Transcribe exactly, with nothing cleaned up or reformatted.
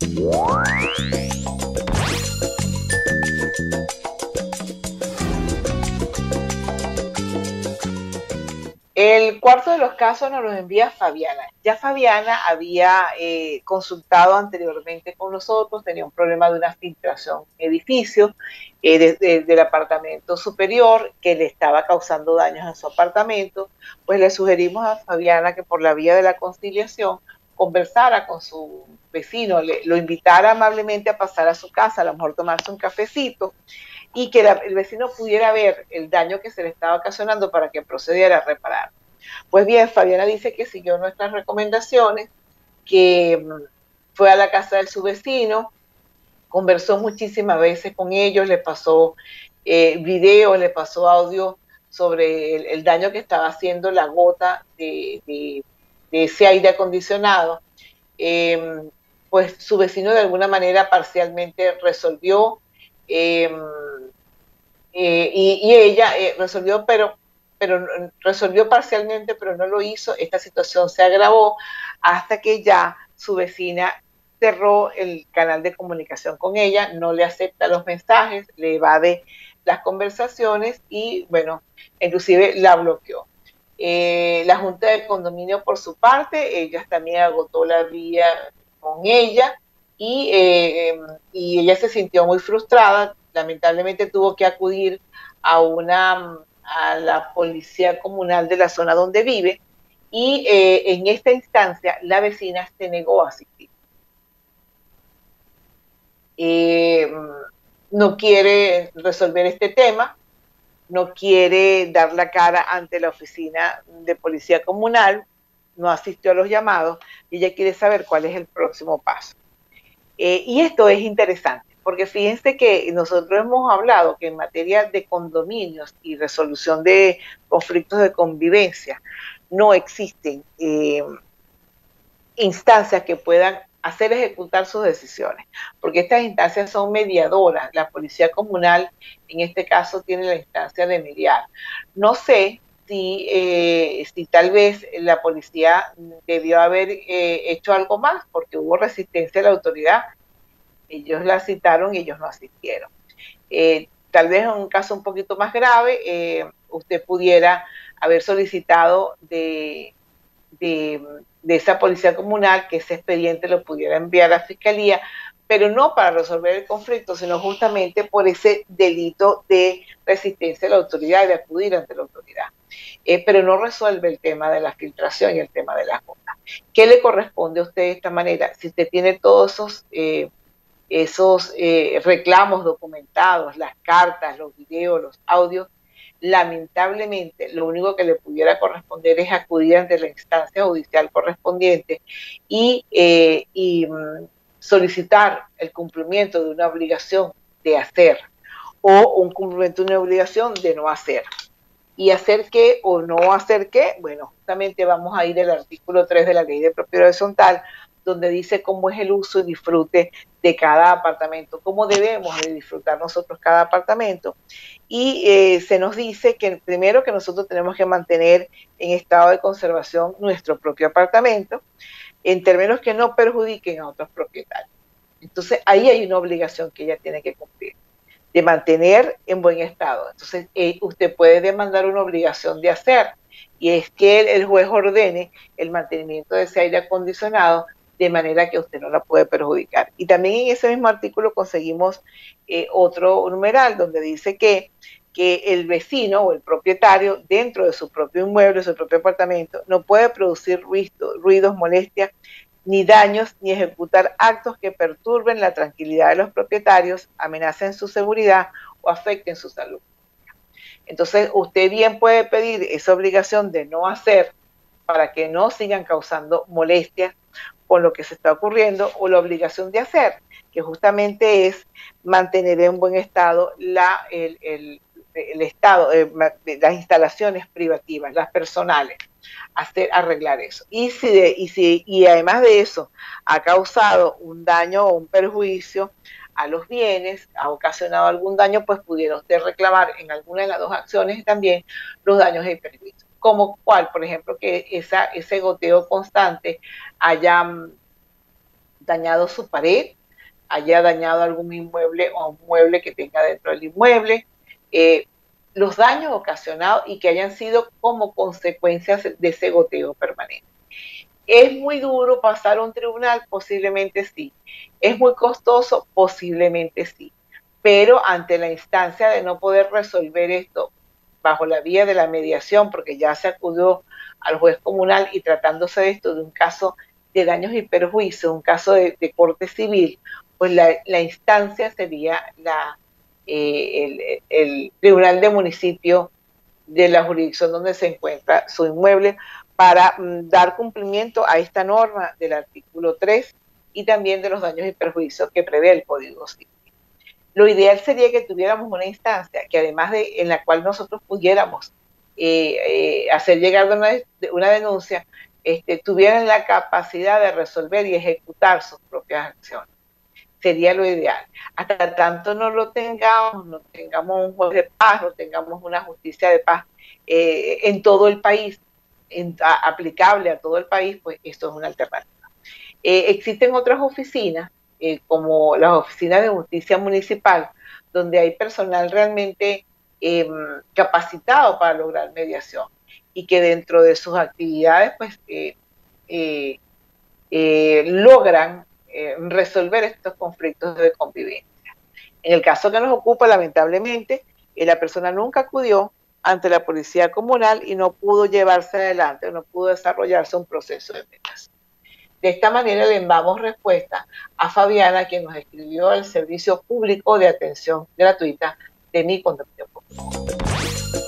El cuarto de los casos nos lo envía Fabiana. Ya Fabiana había eh, consultado anteriormente con nosotros, tenía un problema de una filtración en edificio eh, de, de, del apartamento superior que le estaba causando daños a su apartamento. Pues le sugerimos a Fabiana que por la vía de la conciliación conversara con su vecino, le, lo invitara amablemente a pasar a su casa, a lo mejor tomarse un cafecito, y que la, el vecino pudiera ver el daño que se le estaba ocasionando para que procediera a reparar. Pues bien, Fabiana dice que siguió nuestras recomendaciones, que fue a la casa de su vecino, conversó muchísimas veces con ellos, le pasó eh, video, le pasó audio sobre el, el daño que estaba haciendo la gota de, de, de ese aire acondicionado. Eh, pues su vecino de alguna manera parcialmente resolvió, eh, eh, y, y ella eh, resolvió, pero, pero resolvió parcialmente, pero no lo hizo. Esta situación se agravó hasta que ya su vecina cerró el canal de comunicación con ella, no le acepta los mensajes, le evade las conversaciones y, bueno, inclusive la bloqueó. Eh, la Junta de Condominio, por su parte, ella también agotó la vía con ella y, eh, y ella se sintió muy frustrada. Lamentablemente tuvo que acudir a una a la policía comunal de la zona donde vive y eh, en esta instancia la vecina se negó a asistir. Eh, no quiere resolver este tema, no quiere dar la cara ante la oficina de policía comunal, no asistió a los llamados y ella quiere saber cuál es el próximo paso. Eh, y esto es interesante, porque fíjense que nosotros hemos hablado que en materia de condominios y resolución de conflictos de convivencia no existen eh, instancias que puedan hacer ejecutar sus decisiones, porque estas instancias son mediadoras. La policía comunal, en este caso, tiene la instancia de mediar. No sé si, eh, si tal vez la policía debió haber eh, hecho algo más, porque hubo resistencia de la autoridad. Ellos la citaron y ellos no asistieron. Eh, tal vez en un caso un poquito más grave, eh, usted pudiera haber solicitado de, de, de esa policía comunal que ese expediente lo pudiera enviar a la fiscalía, pero no para resolver el conflicto, sino justamente por ese delito de resistencia a la autoridad, de acudir ante la autoridad. Eh, pero no resuelve el tema de la filtración y el tema de las gotas. ¿Qué le corresponde a usted de esta manera? Si usted tiene todos esos... Eh, esos eh, reclamos documentados, las cartas, los videos, los audios, lamentablemente lo único que le pudiera corresponder es acudir ante la instancia judicial correspondiente y, eh, y um, solicitar el cumplimiento de una obligación de hacer o un cumplimiento de una obligación de no hacer. ¿Y hacer qué o no hacer qué? Bueno, justamente vamos a ir al artículo tres de la Ley de Propiedad Horizontal, donde dice cómo es el uso y disfrute de cada apartamento, cómo debemos de disfrutar nosotros cada apartamento. Y eh, se nos dice que primero que nosotros tenemos que mantener en estado de conservación nuestro propio apartamento, en términos que no perjudiquen a otros propietarios. Entonces ahí hay una obligación que ella tiene que cumplir, de mantener en buen estado. Entonces eh, usted puede demandar una obligación de hacer, y es que el, el juez ordene el mantenimiento de ese aire acondicionado de manera que usted no la puede perjudicar. Y también en ese mismo artículo conseguimos eh, otro numeral donde dice que, que el vecino o el propietario dentro de su propio inmueble, su propio apartamento, no puede producir ruido, ruidos, molestias, ni daños, ni ejecutar actos que perturben la tranquilidad de los propietarios, amenacen su seguridad o afecten su salud. Entonces, usted bien puede pedir esa obligación de no hacer para que no sigan causando molestias con lo que se está ocurriendo, o la obligación de hacer, que justamente es mantener en buen estado la, el, el, el estado, eh, las instalaciones privativas, las personales, hacer, arreglar eso. Y, si de, y, si, y además de eso ha causado un daño o un perjuicio a los bienes, ha ocasionado algún daño, pues pudiera usted reclamar en alguna de las dos acciones también los daños y perjuicios. Como cuál, por ejemplo, que esa, ese goteo constante haya dañado su pared, haya dañado algún inmueble o un mueble que tenga dentro del inmueble, eh, los daños ocasionados y que hayan sido como consecuencias de ese goteo permanente. ¿Es muy duro pasar a un tribunal? Posiblemente sí. ¿Es muy costoso? Posiblemente sí. Pero ante la instancia de no poder resolver esto bajo la vía de la mediación, porque ya se acudió al juez comunal y tratándose de esto, de un caso de daños y perjuicios, un caso de, de corte civil, pues la, la instancia sería la, eh, el, el tribunal de municipio de la jurisdicción donde se encuentra su inmueble para mm, dar cumplimiento a esta norma del artículo tres y también de los daños y perjuicios que prevé el Código Civil. Lo ideal sería que tuviéramos una instancia que además de en la cual nosotros pudiéramos eh, eh, hacer llegar una, una denuncia, este, tuvieran la capacidad de resolver y ejecutar sus propias acciones. Sería lo ideal. Hasta tanto no lo tengamos, no tengamos un juez de paz, no tengamos una justicia de paz eh, en todo el país, en, a, aplicable a todo el país, pues esto es una alternativa. Eh, existen otras oficinas, eh, como las oficinas de justicia municipal, donde hay personal realmente eh, capacitado para lograr mediación y que dentro de sus actividades pues eh, eh, eh, logran eh, resolver estos conflictos de convivencia. En el caso que nos ocupa, lamentablemente, eh, la persona nunca acudió ante la policía comunal y no pudo llevarse adelante, no pudo desarrollarse un proceso de mediación. De esta manera le damos respuesta a Fabiana, quien nos escribió al servicio público de atención gratuita de Mi Condominio Popular.